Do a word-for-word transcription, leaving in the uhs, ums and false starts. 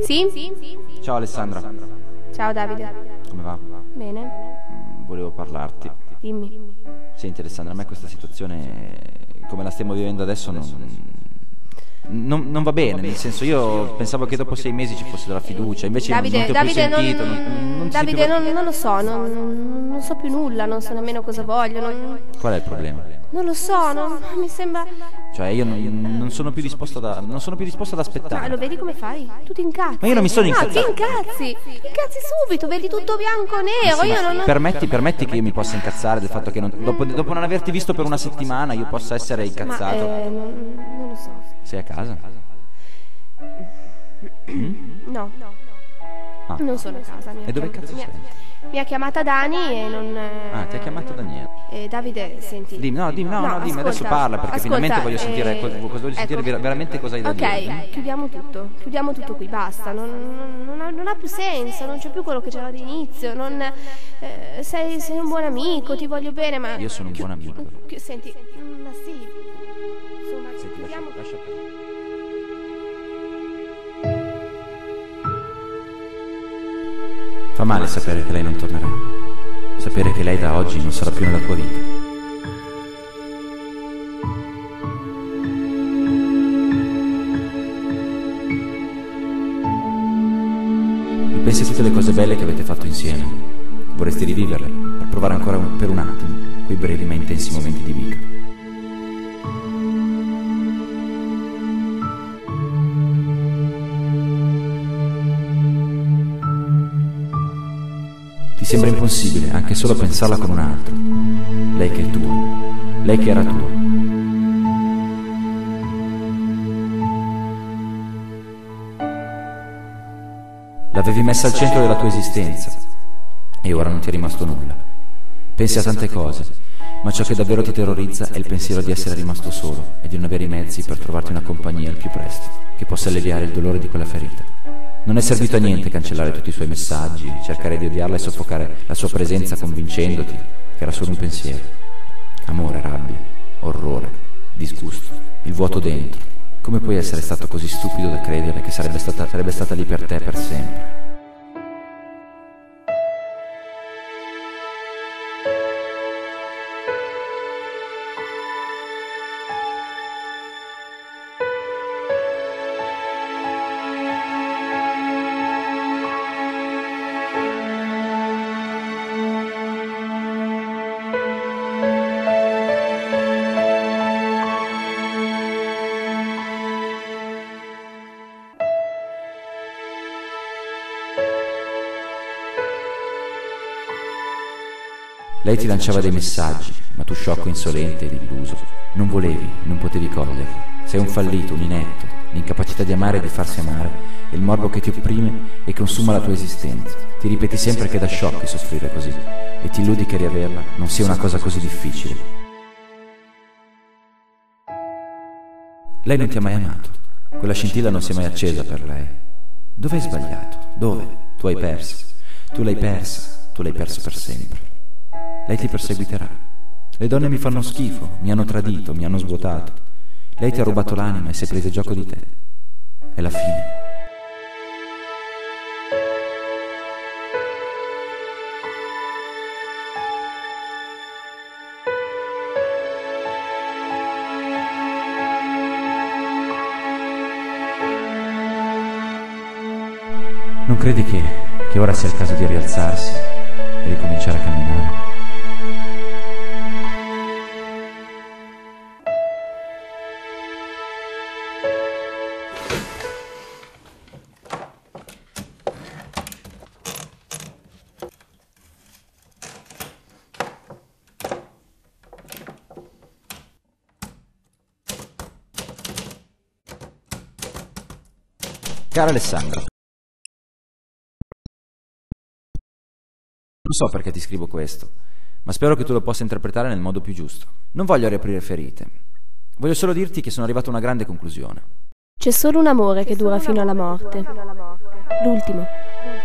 Sì? Ciao Alessandra. Ciao Davide. Come va? Bene. Mm, Volevo parlarti. Dimmi. Senti Alessandra, a me questa situazione, come la stiamo vivendo adesso, non, non, non va bene. Nel senso, io pensavo che dopo sei mesi ci fosse della fiducia, invece Davide, non ti ho Davide, più sentito. non, non, non ti sei Davide, più... non, non lo so, non, non so più nulla, non so nemmeno cosa voglio. Non, Qual è il problema? non lo so, non, mi sembra... Cioè io non, non sono più disposto da, non sono più disposto ad Ma aspettare. lo vedi come fai? Tu ti incazzi. Ma io non mi sono incazzato. No, ti incazzi. Ti incazzi subito, vedi tutto bianco o nero. Sì, io non... permetti, permetti che io mi possa incazzare del fatto che non, dopo, dopo non averti visto per una settimana io possa essere incazzato. Ma, eh, non, non lo so. Sei a casa? Mm? No, Ah. non sono a casa. Mi ha E dove chiam- cazzo mi ha- sei? Mi ha chiamata Dani e non... Ah, ti ha chiamato Daniele. Eh, Davide, senti. Dimmi, no, dimmi, no, no, dimmi, ascolta, adesso parla perché ascolta, finalmente voglio sentire, eh, cosa, cosa voglio sentire ecco. ver- veramente cosa hai da dire. Ok, chiudiamo tutto, chiudiamo tutto qui, basta, non, non- non ha, non ha più senso, non c'è più quello che c'era all'inizio, non, eh, sei, sei un buon amico, ti voglio bene, ma... Io sono un buon amico. chi- Senti, ma sì, insomma, Senti, chiudiamo... lascia, lascia perdere. Fa male sapere che lei non tornerà, sapere che lei da oggi non sarà più nella tua vita. Pensi a tutte le cose belle che avete fatto insieme. Vorresti riviverle per provare ancora un- per un attimo quei brevi ma intensi momenti di vita. Ti sembra impossibile anche solo pensarla con un altro. Lei che è tua, lei che era tua. L'avevi messa al centro della tua esistenza e ora non ti è rimasto nulla. Pensi a tante cose, ma ciò che davvero ti terrorizza è il pensiero di essere rimasto solo e di non avere i mezzi per trovarti una compagnia al più presto che possa alleviare il dolore di quella ferita. Non è servito a niente cancellare tutti i suoi messaggi, cercare di odiarla e soffocare la sua presenza convincendoti che era solo un pensiero. Amore, rabbia, orrore, disgusto, il vuoto dentro. Come puoi essere stato così stupido da credere che sarebbe stata, sarebbe stata lì per te per sempre? Lei ti lanciava dei messaggi, ma tu sciocco, insolente ed illuso, non volevi, non potevi coglierli. Sei un fallito, un inetto, l'incapacità di amare e di farsi amare, è il morbo che ti opprime e consuma la tua esistenza. Ti ripeti sempre che è da sciocchi soffrire così e ti illudi che riaverla non sia una cosa così difficile. Lei non ti ha mai amato, quella scintilla non si è mai accesa per lei. Dove hai sbagliato? Dove? Tu hai perso, tu l'hai persa, tu l'hai perso per sempre. Lei ti perseguiterà. Le donne mi fanno schifo, mi hanno tradito, mi hanno svuotato. Lei ti ha rubato l'anima e si è presa gioco di te. È la fine. Non credi che, che ora sia il caso di rialzarsi e ricominciare a camminare? Cara Alessandra, non so perché ti scrivo questo, ma spero che tu lo possa interpretare nel modo più giusto. Non voglio riaprire ferite. Voglio solo dirti che sono arrivato a una grande conclusione. C'è solo un amore che dura fino alla morte. L'ultimo.